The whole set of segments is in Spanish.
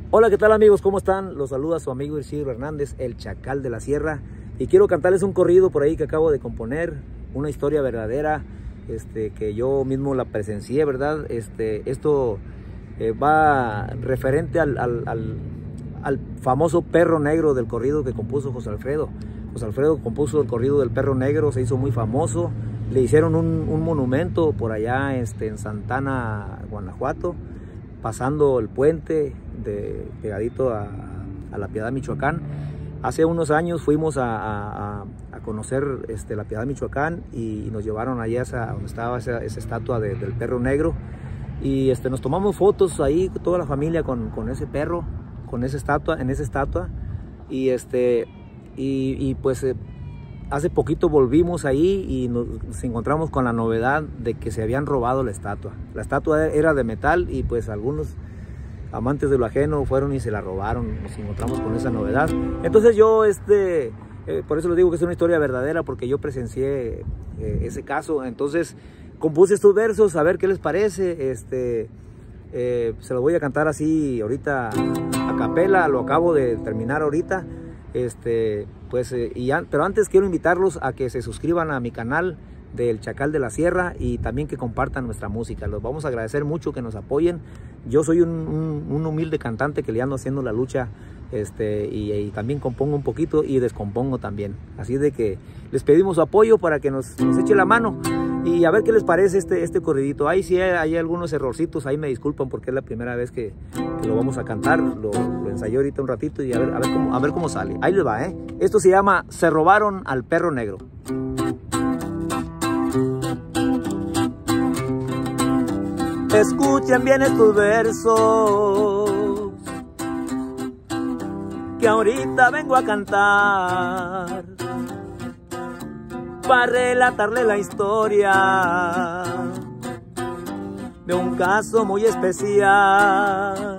Hola, ¿qué tal amigos? ¿Cómo están? Los saluda su amigo Isidro Hernández, el Chacal de la Sierra. Y quiero cantarles un corrido por ahí que acabo de componer, una historia verdadera, que yo mismo la presencié, ¿verdad? Esto va referente al famoso Perro Negro del corrido que compuso José Alfredo. José Alfredo compuso el corrido del Perro Negro, se hizo muy famoso. Le hicieron un monumento por allá en Santana, Guanajuato, pasando el puente pegadito a La Piedad, Michoacán. Hace unos años fuimos a conocer La Piedad, Michoacán, y nos llevaron allá donde estaba esa estatua del Perro Negro, y nos tomamos fotos ahí toda la familia con ese perro, con esa estatua, y pues hace poquito volvimos ahí y nos encontramos con la novedad de que se habían robado la estatua. La estatua era de metal y pues algunos amantes de lo ajeno fueron y se la robaron. Nos encontramos con esa novedad. Entonces yo, por eso les digo que es una historia verdadera, porque yo presencié ese caso. Entonces compuse estos versos, a ver qué les parece. Se los voy a cantar así ahorita a capela, lo acabo de terminar ahorita. Pero antes quiero invitarlos a que se suscriban a mi canal del Chacal de la Sierra y también que compartan nuestra música. Los vamos a agradecer mucho que nos apoyen. Yo soy un humilde cantante que le ando haciendo la lucha, y también compongo un poquito y descompongo también. Así de que les pedimos su apoyo para que nos eche la mano y a ver qué les parece este corridito. Ahí sí hay algunos errorcitos, ahí me disculpan porque es la primera vez que lo vamos a cantar. Lo ensayé ahorita un ratito y a ver cómo sale. Ahí les va, ¿eh? Esto se llama Se robaron al Perro Negro. Escuchen bien estos versos que ahorita vengo a cantar, para relatarle la historia de un caso muy especial.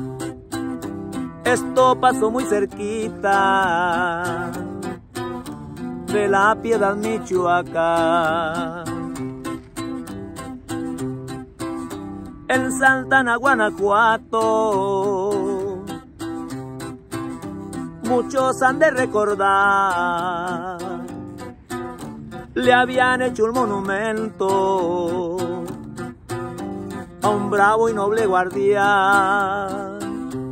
Esto pasó muy cerquita de La Piedad, Michoacán. En Santana, Guanajuato, muchos han de recordar, le habían hecho un monumento a un bravo y noble guardián,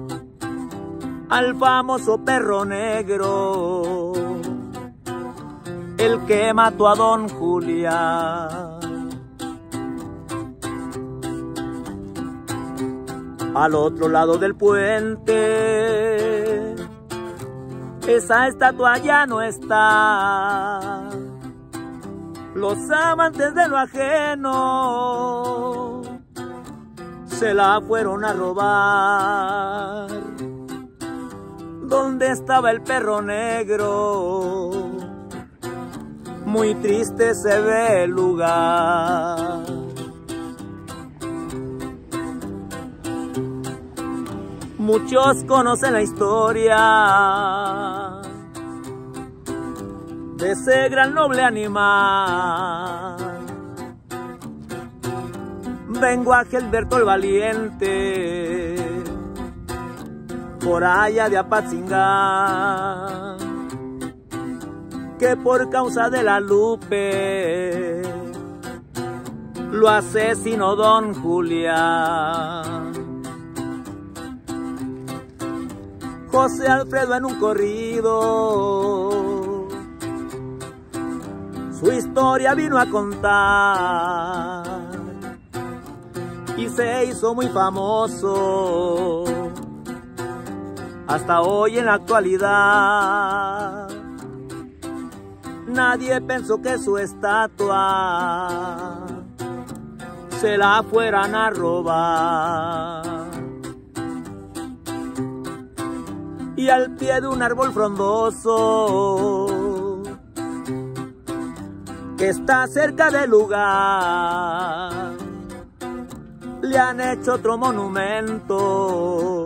al famoso Perro Negro, el que mató a don Julián. Al otro lado del puente, esa estatua ya no está. Los amantes de lo ajeno se la fueron a robar. ¿Dónde estaba el Perro Negro? Muy triste se ve el lugar. Muchos conocen la historia de ese gran noble animal. Vengo a Gilberto el Valiente, por allá de Apatzingán, que por causa de la Lupe lo asesinó don Julián. José Alfredo en un corrido su historia vino a contar y se hizo muy famoso hasta hoy en la actualidad. Nadie pensó que su estatua se la fueran a robar. Y al pie de un árbol frondoso que está cerca del lugar, le han hecho otro monumento,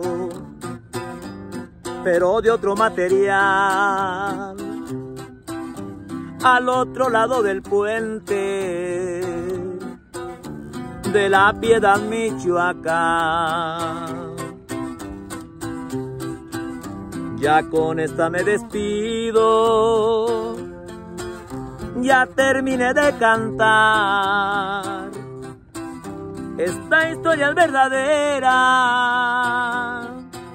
pero de otro material. Al otro lado del puente de La Piedad, Michoacán. Ya con esta me despido, ya terminé de cantar. Esta historia es verdadera,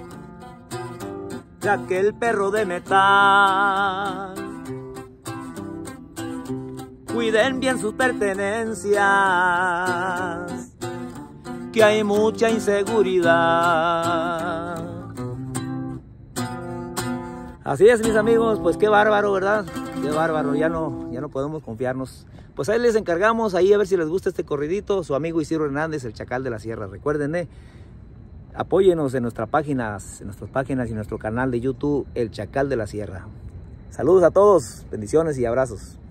de aquel perro de metal. Cuiden bien sus pertenencias, que hay mucha inseguridad. Así es, mis amigos, pues qué bárbaro, ¿verdad? Qué bárbaro, ya no podemos confiarnos. Pues ahí les encargamos, ahí a ver si les gusta este corridito. Su amigo Isidro Hernández, el Chacal de la Sierra. Recuerden, apóyenos en nuestras páginas y en nuestro canal de YouTube, El Chacal de la Sierra. Saludos a todos, bendiciones y abrazos.